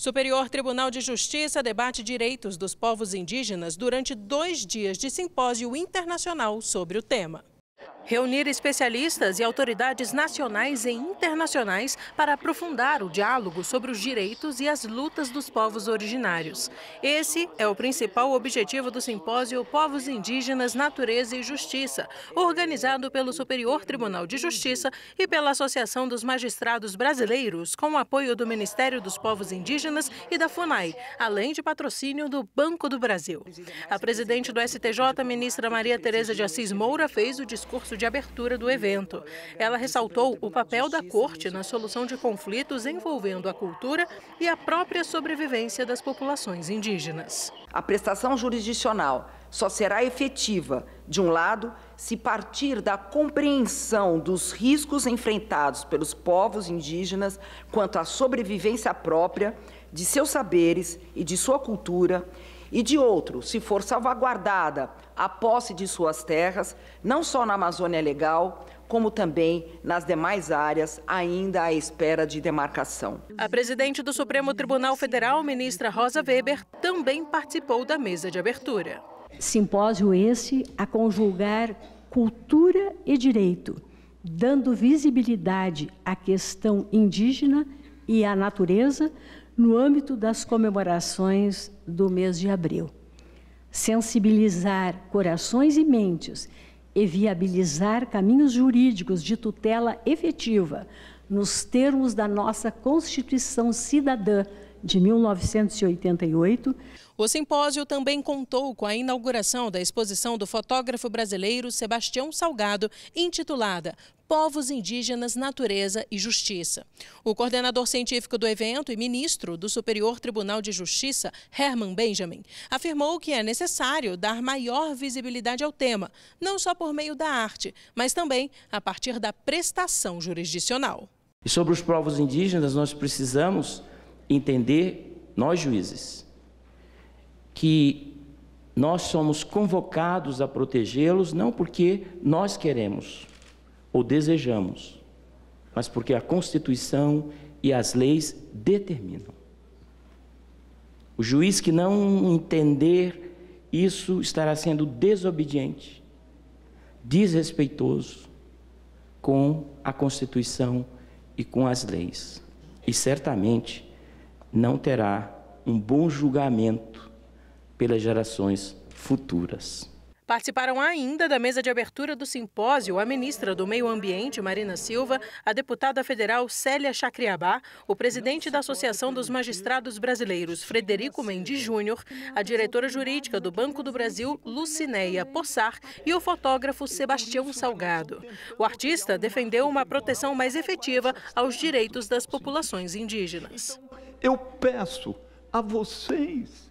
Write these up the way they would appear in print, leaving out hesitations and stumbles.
Superior Tribunal de Justiça debate direitos dos povos indígenas durante 2 dias de simpósio internacional sobre o tema. Reunir especialistas e autoridades nacionais e internacionais para aprofundar o diálogo sobre os direitos e as lutas dos povos originários. Esse é o principal objetivo do simpósio Povos Indígenas, Natureza e Justiça, organizado pelo Superior Tribunal de Justiça e pela Associação dos Magistrados Brasileiros, com o apoio do Ministério dos Povos Indígenas e da FUNAI, além de patrocínio do Banco do Brasil. A presidente do STJ, ministra Maria Tereza de Assis Moura, fez o discurso de abertura do evento. Ela ressaltou o papel da Corte na solução de conflitos envolvendo a cultura e a própria sobrevivência das populações indígenas. A prestação jurisdicional só será efetiva, de um lado, se partir da compreensão dos riscos enfrentados pelos povos indígenas quanto à sobrevivência própria, de seus saberes e de sua cultura, e de outro, se for salvaguardada a posse de suas terras, não só na Amazônia Legal, como também nas demais áreas ainda à espera de demarcação. A presidente do Supremo Tribunal Federal, ministra Rosa Weber, também participou da mesa de abertura. Simpósio esse a conjugar cultura e direito, dando visibilidade à questão indígena e à natureza, no âmbito das comemorações do mês de abril. Sensibilizar corações e mentes e viabilizar caminhos jurídicos de tutela efetiva nos termos da nossa Constituição Cidadã de 1988. O simpósio também contou com a inauguração da exposição do fotógrafo brasileiro Sebastião Salgado, intitulada Povos Indígenas, Natureza e Justiça. O coordenador científico do evento e ministro do Superior Tribunal de Justiça, Herman Benjamin, afirmou que é necessário dar maior visibilidade ao tema, não só por meio da arte, mas também a partir da prestação jurisdicional. E sobre os povos indígenas, nós precisamos entender, nós juízes, que nós somos convocados a protegê-los não porque nós queremos ou desejamos, mas porque a Constituição e as leis determinam. O juiz que não entender isso estará sendo desobediente, desrespeitoso com a Constituição e com as leis. E certamente não terá um bom julgamento pelas gerações futuras. Participaram ainda da mesa de abertura do simpósio a ministra do Meio Ambiente, Marina Silva, a deputada federal Célia Chacriabá, o presidente da Associação dos Magistrados Brasileiros, Frederico Mendes Júnior, a diretora jurídica do Banco do Brasil, Lucinéia Possar, e o fotógrafo Sebastião Salgado. O artista defendeu uma proteção mais efetiva aos direitos das populações indígenas. Eu peço a vocês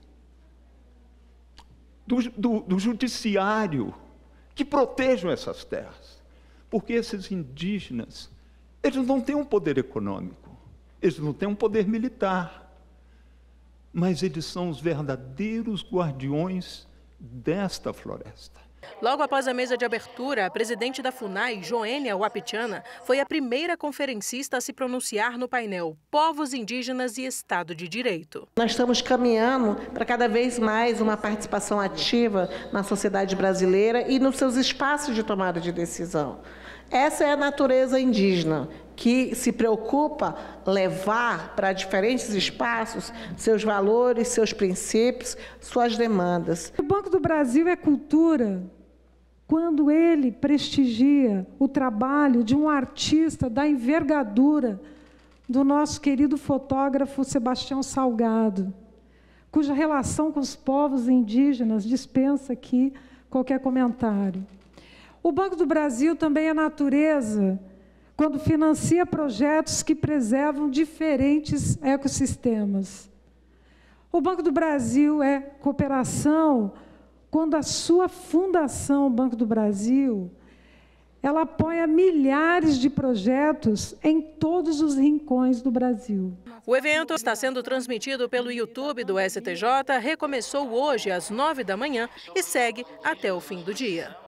do judiciário que protejam essas terras, porque esses indígenas, eles não têm um poder econômico, eles não têm um poder militar, mas eles são os verdadeiros guardiões desta floresta. Logo após a mesa de abertura, a presidente da FUNAI, Joênia Wapichana, foi a primeira conferencista a se pronunciar no painel Povos Indígenas e Estado de Direito. Nós estamos caminhando para cada vez mais uma participação ativa na sociedade brasileira e nos seus espaços de tomada de decisão. Essa é a natureza indígena, que se preocupa levar para diferentes espaços seus valores, seus princípios, suas demandas. O Banco do Brasil é cultura quando ele prestigia o trabalho de um artista da envergadura do nosso querido fotógrafo Sebastião Salgado, cuja relação com os povos indígenas dispensa aqui qualquer comentário. O Banco do Brasil também é natureza quando financia projetos que preservam diferentes ecossistemas. O Banco do Brasil é cooperação quando a sua fundação, o Banco do Brasil, ela apoia milhares de projetos em todos os rincões do Brasil. O evento está sendo transmitido pelo YouTube do STJ, recomeçou hoje às 9 da manhã e segue até o fim do dia.